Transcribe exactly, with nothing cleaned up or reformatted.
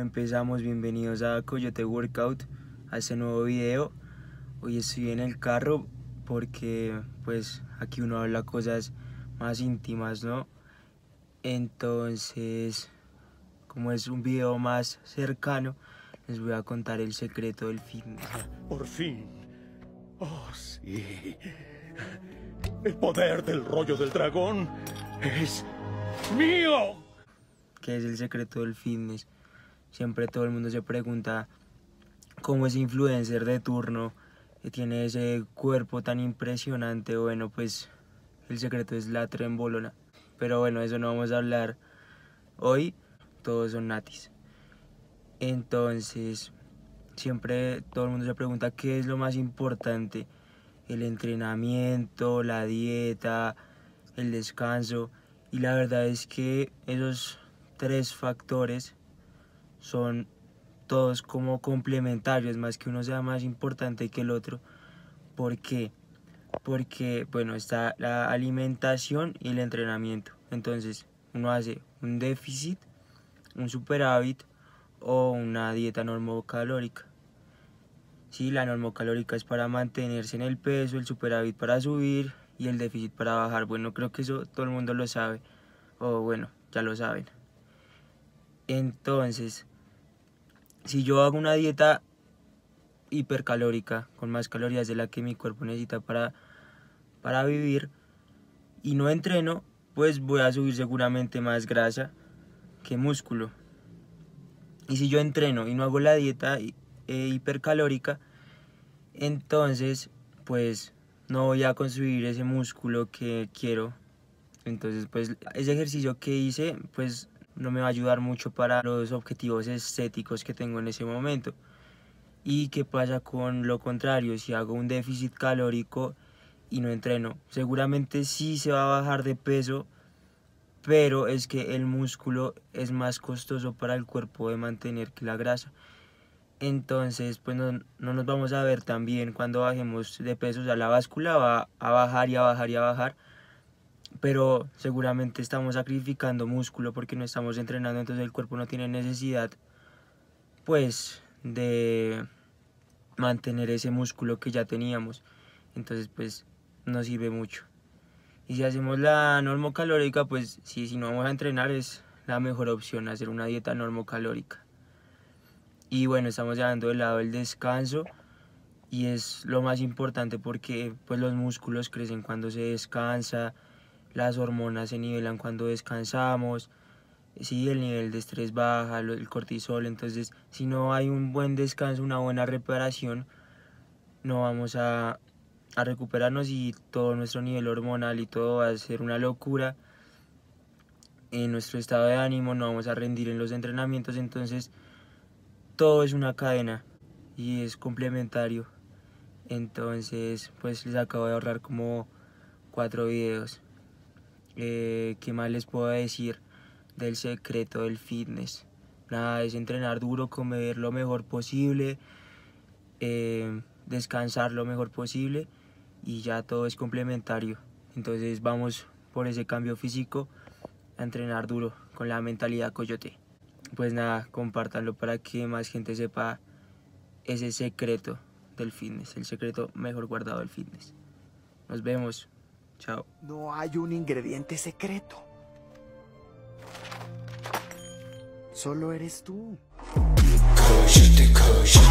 empezamos, bienvenidos a Coyote Workout, a este nuevo video. Hoy estoy en el carro porque pues aquí uno habla cosas más íntimas, ¿no? Entonces, como es un video más cercano, les voy a contar el secreto del fitness. Por fin. Oh, sí. El poder del rollo del dragón es mío. ¿Qué es el secreto del fitness? Siempre todo el mundo se pregunta cómo ese influencer de turno que tiene ese cuerpo tan impresionante. Bueno, pues el secreto es la trembolona. Pero bueno, eso no vamos a hablar hoy. Todos son natis. Entonces, siempre todo el mundo se pregunta qué es lo más importante. El entrenamiento, la dieta, el descanso. Y la verdad es que esos tres factores son todos como complementarios, más que uno sea más importante que el otro. ¿Por qué? Porque, bueno, está la alimentación y el entrenamiento. Entonces, uno hace un déficit, un superávit o una dieta normocalórica. Sí, la normocalórica es para mantenerse en el peso, el superávit para subir y el déficit para bajar. Bueno, creo que eso todo el mundo lo sabe, o bueno, ya lo saben. Entonces, si yo hago una dieta hipercalórica, con más calorías de la que mi cuerpo necesita para, para vivir, y no entreno, pues voy a subir seguramente más grasa que músculo. Y si yo entreno y no hago la dieta eh, hipercalórica, entonces pues no voy a construir ese músculo que quiero. Entonces pues ese ejercicio que hice pues no me va a ayudar mucho para los objetivos estéticos que tengo en ese momento. ¿Y qué pasa con lo contrario? Si hago un déficit calórico y no entreno, seguramente sí se va a bajar de peso, pero es que el músculo es más costoso para el cuerpo de mantener que la grasa. Entonces pues no, no nos vamos a ver tan bien cuando bajemos de peso. O sea, la báscula va a bajar y a bajar y a bajar, pero seguramente estamos sacrificando músculo porque no estamos entrenando. Entonces el cuerpo no tiene necesidad pues de mantener ese músculo que ya teníamos. Entonces pues no sirve mucho. Y si hacemos la normocalórica, pues sí, si no vamos a entrenar es la mejor opción hacer una dieta normocalórica. Y bueno, estamos dejando de lado el descanso y es lo más importante porque pues los músculos crecen cuando se descansa, las hormonas se nivelan cuando descansamos, sí, el nivel de estrés baja, el cortisol. Entonces si no hay un buen descanso, una buena reparación, no vamos a, a recuperarnos y todo nuestro nivel hormonal y todo va a ser una locura. En nuestro estado de ánimo no vamos a rendir en los entrenamientos. Entonces todo es una cadena y es complementario. Entonces pues les acabo de ahorrar como cuatro videos. Eh, ¿Qué más les puedo decir del secreto del fitness? Nada, es entrenar duro, comer lo mejor posible, eh, descansar lo mejor posible y ya todo es complementario. Entonces vamos por ese cambio físico a entrenar duro con la mentalidad coyote. Pues nada, compártanlo para que más gente sepa ese secreto del fitness, el secreto mejor guardado del fitness. Nos vemos. Chao. No hay un ingrediente secreto. Solo eres tú. Coyote, coyote.